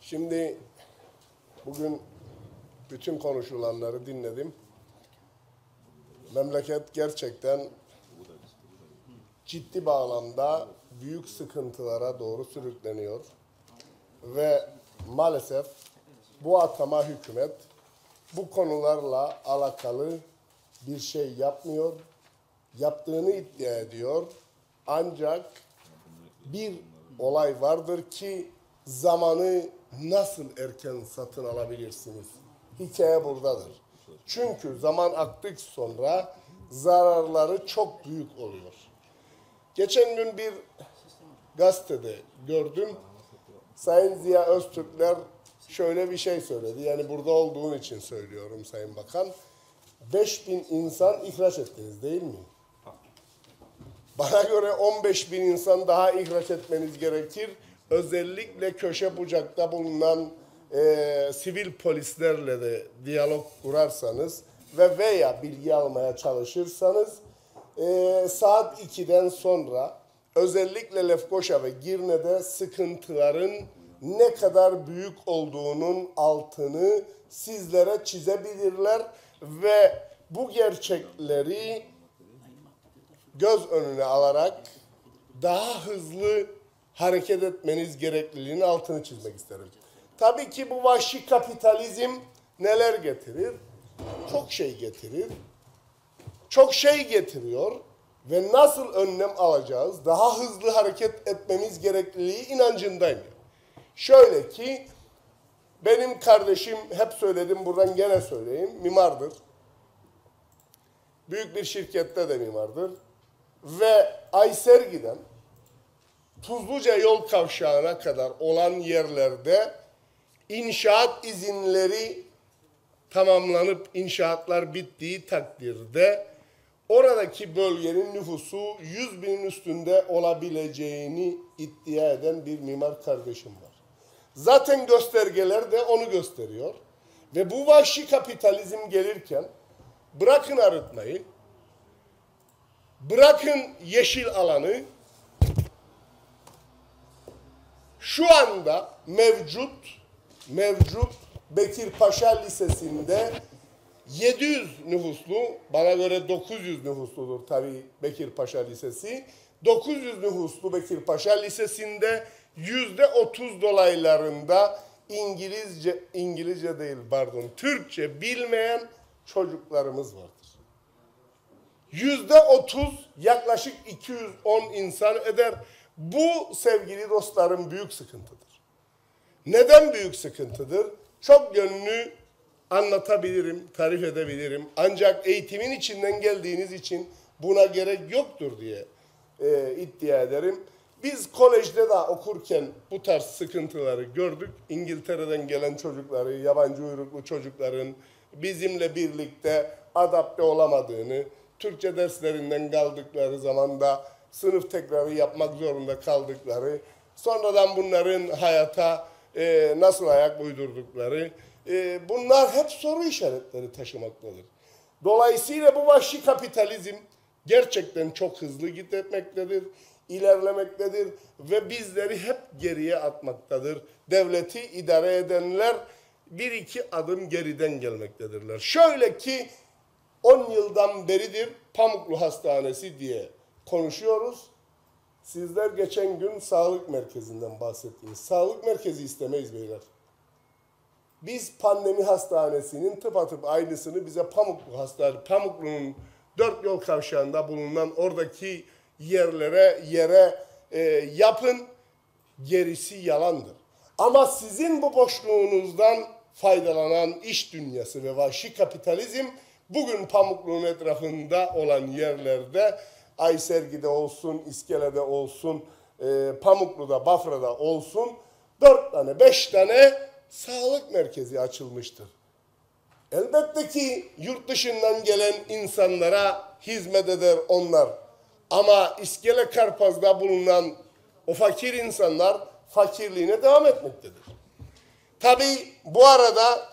Şimdi bugün bütün konuşulanları dinledim. Memleket gerçekten ciddi bağlamda büyük sıkıntılara doğru sürükleniyor. Ve maalesef bu atama hükümet bu konularla alakalı bir şey yapmıyor. Yaptığını iddia ediyor. Ancak bir olay vardır ki zamanı nasıl erken satın alabilirsiniz? Hikaye buradadır. Çünkü zaman aktık sonra zararları çok büyük oluyor. Geçen gün bir gazetede gördüm. Sayın Ziya Öztürkler şöyle bir şey söyledi. Yani burada olduğun için söylüyorum Sayın Bakan. 5000 insan ihraç ettiniz değil mi? Bana göre 15.000 insan daha ihraç etmeniz gerekir. Özellikle köşe bucakta bulunan sivil polislerle de diyalog kurarsanız ve veya bilgi almaya çalışırsanız saat 2'den sonra özellikle Lefkoşa ve Girne'de sıkıntıların ne kadar büyük olduğunun altını sizlere çizebilirler ve bu gerçekleri göz önüne alarak daha hızlı hareket etmeniz gerekliliğinin altını çizmek isterim. Tabii ki bu vahşi kapitalizm neler getirir? Çok şey getirir. Çok şey getiriyor ve nasıl önlem alacağız? Daha hızlı hareket etmemiz gerekliliği inancındayım. Şöyle ki benim kardeşim hep söyledim buradan gene söyleyeyim mimardır. Büyük bir şirkette de mimardır. Ve Aysergi'den Tuzluca yol kavşağına kadar olan yerlerde inşaat izinleri tamamlanıp inşaatlar bittiği takdirde oradaki bölgenin nüfusu 100.000'in üstünde olabileceğini iddia eden bir mimar kardeşim var. Zaten göstergeler de onu gösteriyor. Ve bu vahşi kapitalizm gelirken bırakın arıtmayı, bırakın yeşil alanı, şu anda mevcut Bekirpaşa Lisesi'nde 700 nüfuslu, bana göre 900 nüfusludur tabii Bekirpaşa Lisesi. 900 nüfuslu Bekirpaşa Lisesi'nde %30 dolaylarında İngilizce değil pardon, Türkçe bilmeyen çocuklarımız vardır. %30 yaklaşık 210 insan eder. Bu sevgili dostlarım büyük sıkıntıdır. Neden büyük sıkıntıdır? Çok yönlü anlatabilirim, tarif edebilirim. Ancak eğitimin içinden geldiğiniz için buna gerek yoktur diye iddia ederim. Biz kolejde de okurken bu tarz sıkıntıları gördük. İngiltere'den gelen çocukları, yabancı uyruklu çocukların bizimle birlikte adapte olamadığını, Türkçe derslerinden kaldıkları zaman da sınıf tekrarı yapmak zorunda kaldıkları, sonradan bunların hayata nasıl ayak uydurdukları, bunlar hep soru işaretleri taşımaktadır. Dolayısıyla bu vahşi kapitalizm gerçekten çok hızlı gitmektedir, ilerlemektedir ve bizleri hep geriye atmaktadır. Devleti idare edenler bir iki adım geriden gelmektedirler. Şöyle ki 10 yıldan beridir Pamuklu Hastanesi diye konuşuyoruz. Sizler geçen gün sağlık merkezinden bahsettiniz. Sağlık merkezi istemeyiz beyler. Biz pandemi hastanesinin tıpatıp aynısını bize Pamuklu'nun 4 yol kavşağında bulunan oradaki yere yapın, gerisi yalandır. Ama sizin bu boşluğunuzdan faydalanan iş dünyası ve vahşi kapitalizm bugün Pamuklu'nun etrafında olan yerlerde Aysergi'de olsun, İskele'de olsun, Pamuklu'da, Bafra'da olsun 4 tane, 5 tane sağlık merkezi açılmıştır. Elbette ki yurt dışından gelen insanlara hizmet eder onlar. Ama İskele Karpaz'da bulunan o fakir insanlar fakirliğine devam etmektedir. Tabii bu arada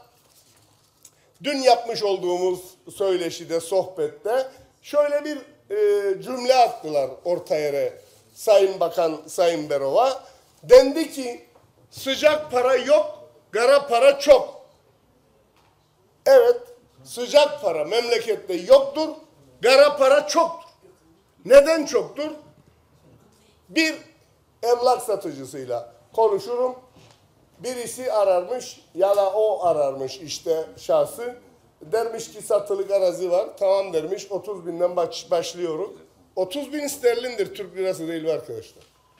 dün yapmış olduğumuz söyleşide, sohbette şöyle bir cümle attılar orta yere Sayın Bakan, Sayın Berova. Dendi ki sıcak para yok kara para çok. Evet, sıcak para memlekette yoktur, kara para çoktur. Neden çoktur? Bir emlak satıcısıyla konuşurum. Birisi ararmış ya da o ararmış işte şahsı. Dermiş ki satılık arazi var. Tamam dermiş, 30 binden başlıyorum. 30 bin sterlindir, Türk lirası değil arkadaşlar.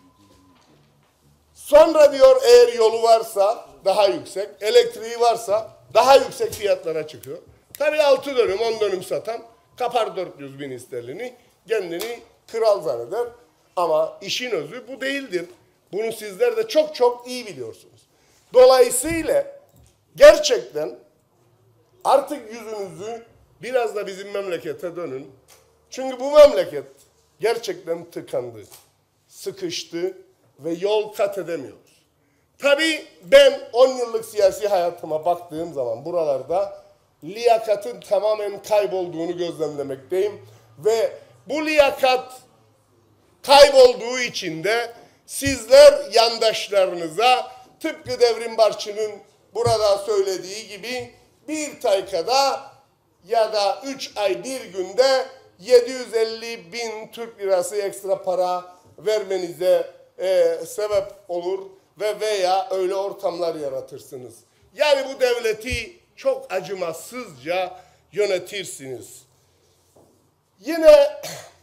Sonra diyor eğer yolu varsa daha yüksek, elektriği varsa daha yüksek fiyatlara çıkıyor. Tabii 6 dönüm 10 dönüm satan kapar 400 bin sterlini, kendini kral zanneder. Ama işin özü bu değildir. Bunu sizler de çok çok iyi biliyorsunuz. Dolayısıyla gerçekten artık yüzünüzü biraz da bizim memlekete dönün. Çünkü bu memleket gerçekten tıkandı, sıkıştı ve yol kat edemiyoruz. Tabii ben 10 yıllık siyasi hayatıma baktığım zaman buralarda liyakatın tamamen kaybolduğunu gözlemlemekteyim. Ve bu liyakat kaybolduğu için de sizler yandaşlarınıza tıpkı Devrim Barçı'nın burada söylediği gibi bir taykada ya da 3 ay bir günde 750 bin Türk lirası ekstra para vermenize sebep olur ve veya öyle ortamlar yaratırsınız. Yani bu devleti çok acımasızca yönetirsiniz. Yine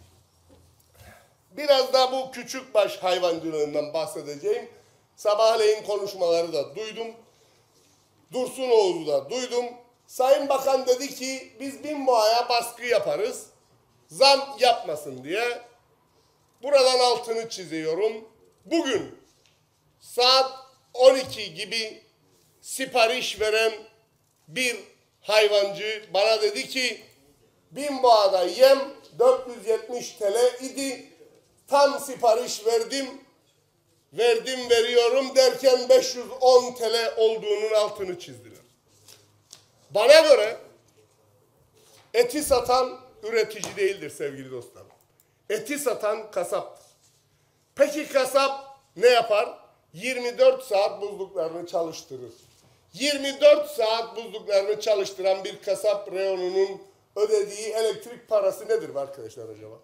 biraz da bu küçükbaş hayvancılığından bahsedeceğim. Sabahleyin konuşmaları da duydum. Dursun Oğuz'u da duydum. Sayın Bakan dedi ki biz Binboğa'ya baskı yaparız. Zam yapmasın diye. Buradan altını çiziyorum. Bugün saat 12 gibi sipariş veren bir hayvancı bana dedi ki Binboğa'da yem 470 TL idi. Tam sipariş veriyorum derken 510 TL olduğunun altını çizdiler. Bana göre eti satan üretici değildir sevgili dostlarım. Eti satan kasaptır. Peki kasap ne yapar? 24 saat buzluklarını çalıştırır. 24 saat buzluklarını çalıştıran bir kasap reyonunun ödediği elektrik parası nedir arkadaşlar acaba?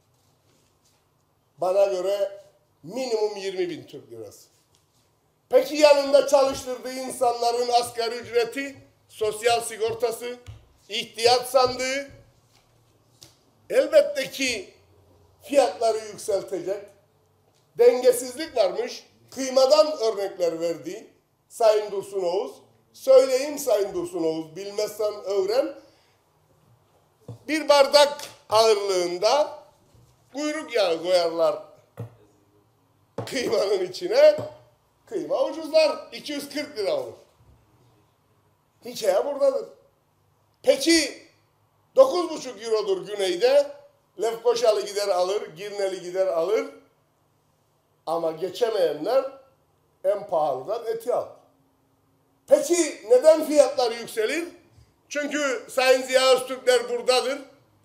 Bana göre minimum 20 bin Türk lirası. Peki yanında çalıştırdığı insanların asgari ücreti, sosyal sigortası, ihtiyaç sandığı elbette ki fiyatları yükseltecek. Dengesizlik varmış. Kıymadan örnekler verdi Sayın Dursun Oğuz. Söyleyeyim Sayın Dursun Oğuz, bilmezsen öğren. Bir bardak ağırlığında kuyruk yağı koyarlar kıymanın içine. Kıyma ucuzlar. 240 lira olur. Hikaye buradadır. Peki 9,5 eurodur güneyde. Lefkoşalı gider alır, Girneli gider alır. Ama geçemeyenler en pahalıdan eti alır. Peki neden fiyatlar yükselir? Çünkü Sayın Ziya Öztürkler buradadır.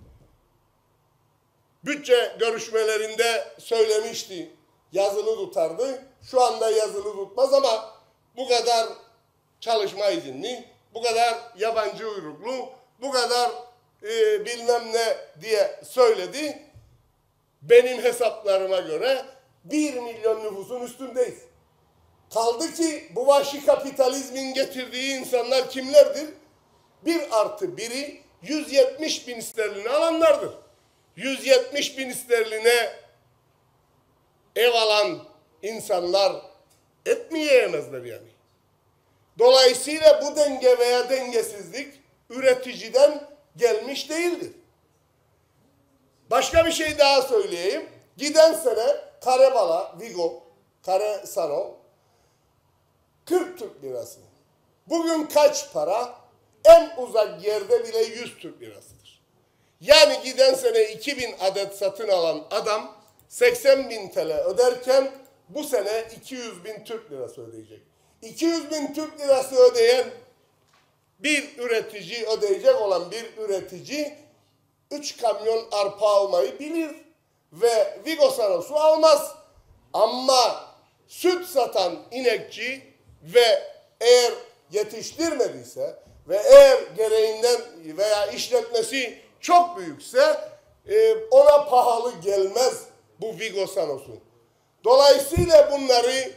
Bütçe görüşmelerinde söylemişti, yazılı tutardı. Şu anda yazılı tutmaz ama bu kadar çalışma izinli, bu kadar yabancı uyruklu, bu kadar bilmem ne diye söyledi. Benim hesaplarıma göre 1 milyon nüfusun üstündeyiz. Kaldı ki bu vahşi kapitalizmin getirdiği insanlar kimlerdir? 1+1'i 170 bin sterlini alanlardır. 170 bin sterline ev alan insanlar et mi yiyemezler yani? Dolayısıyla bu denge veya dengesizlik üreticiden gelmiş değildir. Başka bir şey daha söyleyeyim. Giden sene Karebala, Vigo, Kare Sano 40 Türk lirası. Bugün kaç para? En uzak yerde bile 100 Türk lirasıdır. Yani giden sene 2000 adet satın alan adam 80 bin TL öderken bu sene 200 bin Türk lirası ödeyecek. 200 bin Türk lirası ödeyen bir üretici, ödeyecek olan bir üretici 3 kamyon arpa almayı bilir ve Vigo Sanosu almaz. Ama süt satan inekçi ve eğer yetiştirmediyse ve eğer gereğinden veya işletmesi çok büyükse ona pahalı gelmez bu Vigosanos'un. Dolayısıyla bunları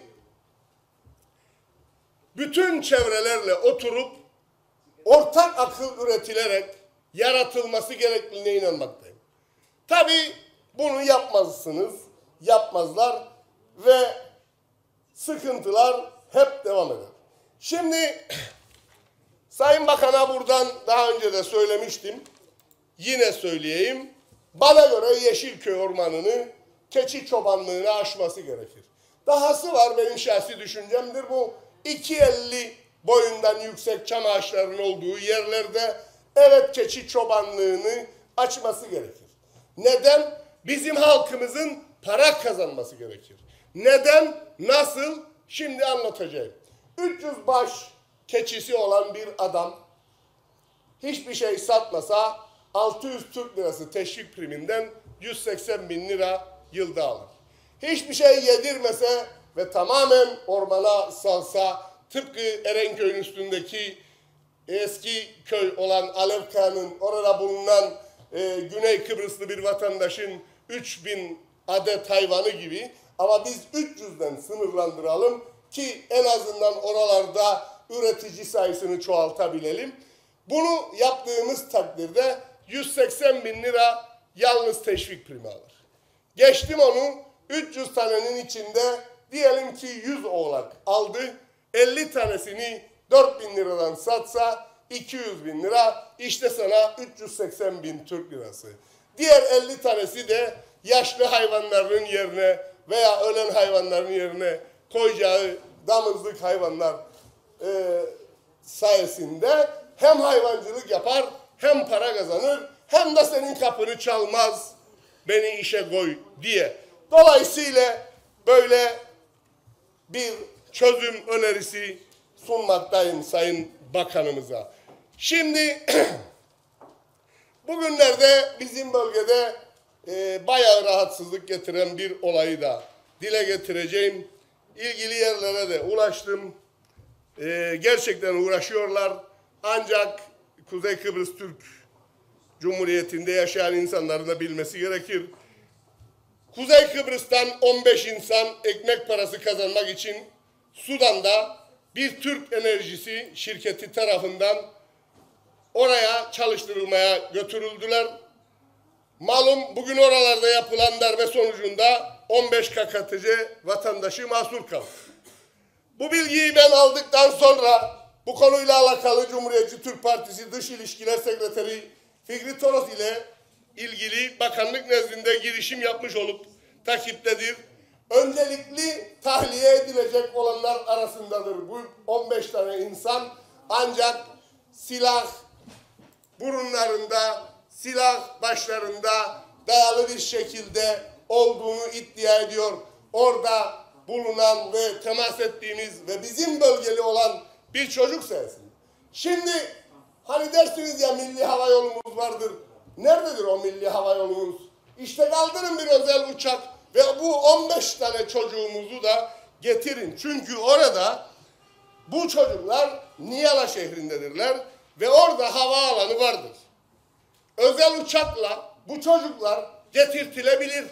bütün çevrelerle oturup ortak akıl üretilerek yaratılması gerektiğine inanmaktayım. Tabii bunu yapmazsınız, yapmazlar ve sıkıntılar hep devam eder. Şimdi Sayın Bakan'a buradan daha önce de söylemiştim, yine söyleyeyim. Bana göre Yeşilköy Ormanı'nı keçi çobanlığına aşması gerekir. Dahası var, benim şahsi düşüncemdir bu. 2.50 boyundan yüksek çam ağaçlarının olduğu yerlerde evet keçi çobanlığını açması gerekir. Neden? Bizim halkımızın para kazanması gerekir. Neden? Nasıl? Şimdi anlatacağım. 300 baş keçisi olan bir adam hiçbir şey satmasa 600 Türk lirası teşvik priminden 180 bin lira yılda alır. Hiçbir şey yedirmese ve tamamen ormana salsa, tıpkı Erenköy'ün üstündeki eski köy olan Alevka'nın orada bulunan Güney Kıbrıslı bir vatandaşın 3000 adet hayvanı gibi, ama biz 300'den sınırlandıralım ki en azından oralarda üretici sayısını çoğaltabilelim. Bunu yaptığımız takdirde 180 bin lira yalnız teşvik primi alır. Geçtim onu, 300 tanenin içinde diyelim ki 100 oğlak aldı. 50 tanesini 4 bin liradan satsa 200 bin lira, işte sana 380 bin Türk lirası. Diğer 50 tanesi de yaşlı hayvanların yerine veya ölen hayvanların yerine koyacağı damızlık hayvanlar sayesinde hem hayvancılık yapar, hem para kazanır, hem de senin kapını çalmaz, beni işe koy diye. Dolayısıyla böyle bir çözüm önerisi sunmaktayım Sayın Bakanımıza. Şimdi bugünlerde bizim bölgede bayağı rahatsızlık getiren bir olayı da dile getireceğim. İlgili yerlere de ulaştım. Gerçekten uğraşıyorlar. Ancak Kuzey Kıbrıs Türk Cumhuriyeti'nde yaşayan insanların da bilmesi gerekir. Kuzey Kıbrıs'tan 15 insan ekmek parası kazanmak için Sudan'da bir Türk enerjisi şirketi tarafından oraya çalıştırılmaya götürüldüler. Malum bugün oralarda yapılan darbe sonucunda 15 KKTC vatandaşı mahsur kaldı. Bu bilgiyi ben aldıktan sonra bu konuyla alakalı Cumhuriyetçi Türk Partisi Dış İlişkiler Sekreteri Fikri Toros ile ilgili bakanlık nezdinde girişim yapmış olup takiptedir. Öncelikli tahliye edilecek olanlar arasındadır bu 15 tane insan, ancak silah burunlarında, silah başlarında dayalı bir şekilde olduğunu iddia ediyor. Orada bulunan ve temas ettiğimiz ve bizim bölgeli olan bir çocuk sayesinde. Şimdi hani dersiniz ya, milli hava yolumuz vardır. Nerededir o milli hava yolumuz? İşte kaldırın bir özel uçak ve bu 15 tane çocuğumuzu da getirin. Çünkü orada bu çocuklar Niyala şehrindedirler ve orada havaalanı vardır. Özel uçakla bu çocuklar getirtilebilir.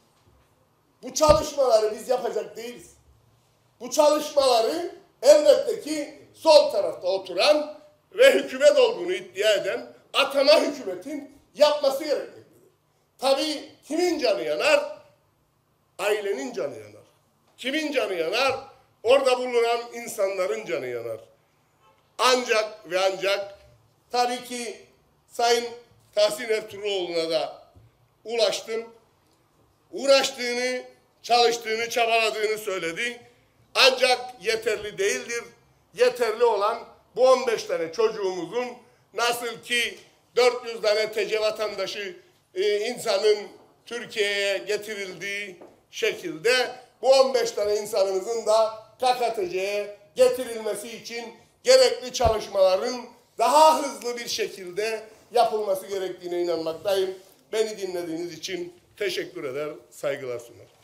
Bu çalışmaları biz yapacak değiliz. Bu çalışmaları elbette ki sol tarafta oturan ve hükümet olduğunu iddia eden atama hükümetin yapması gerekmektedir. Tabii kimin canı yanar? Ailenin canı yanar. Kimin canı yanar? Orada bulunan insanların canı yanar. Ancak ve ancak tabii ki Sayın Tahsin Ertuğruloğlu'na da ulaştım. Uğraştığını, çalıştığını, çabaladığını söyledi. Ancak yeterli değildir. Yeterli olan bu 15 tane çocuğumuzun nasıl ki 400 tane TC vatandaşı insanın Türkiye'ye getirildiği şekilde bu 15 tane insanımızın da KKTC'ye getirilmesi için gerekli çalışmaların daha hızlı bir şekilde yapılması gerektiğine inanmaktayım. Beni dinlediğiniz için teşekkür eder, saygılar sunar.